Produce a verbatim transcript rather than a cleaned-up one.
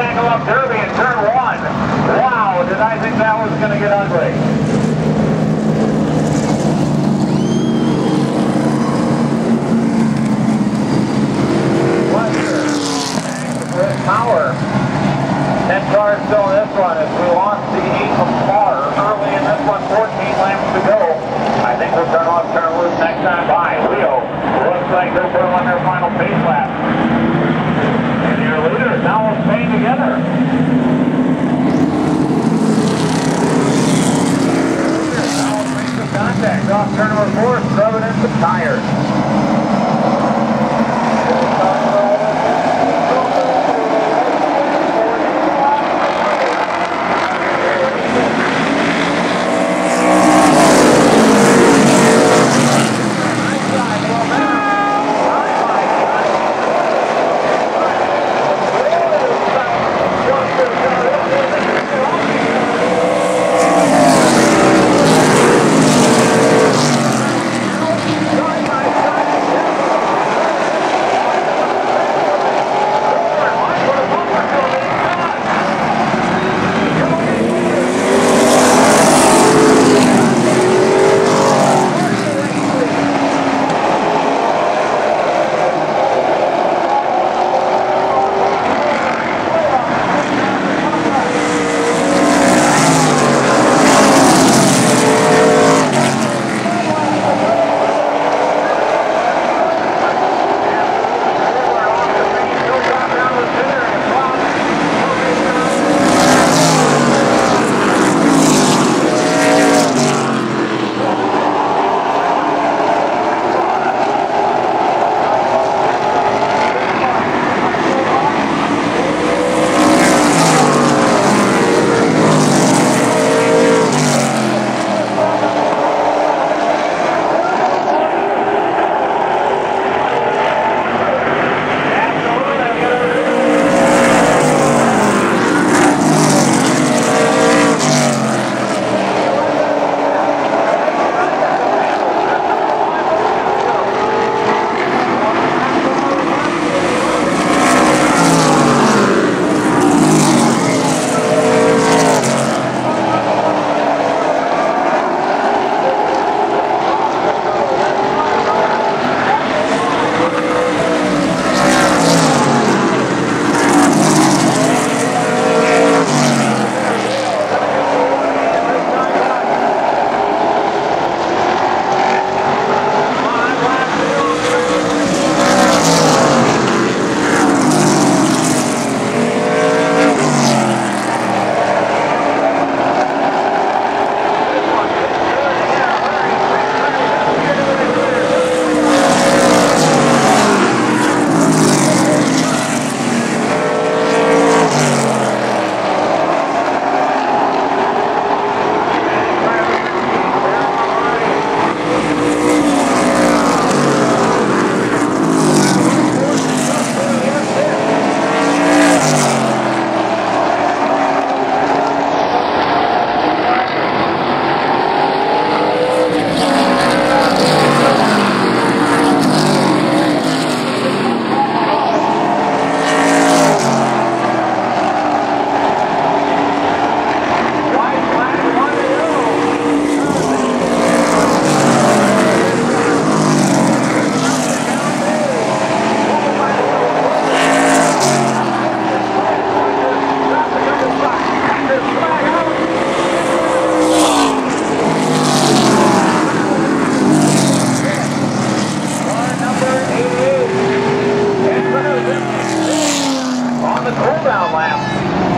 angle up Derby in turn one. Wow, did I think that was going to get ugly. Pleasure. With power. ten cars still in this one as we lost the eight from Carr early in this one, fourteen laps to go. I think we'll turn off, turn loose next time by. Leo looks like they're putting on their final pace lap. And your leaders now will stay together.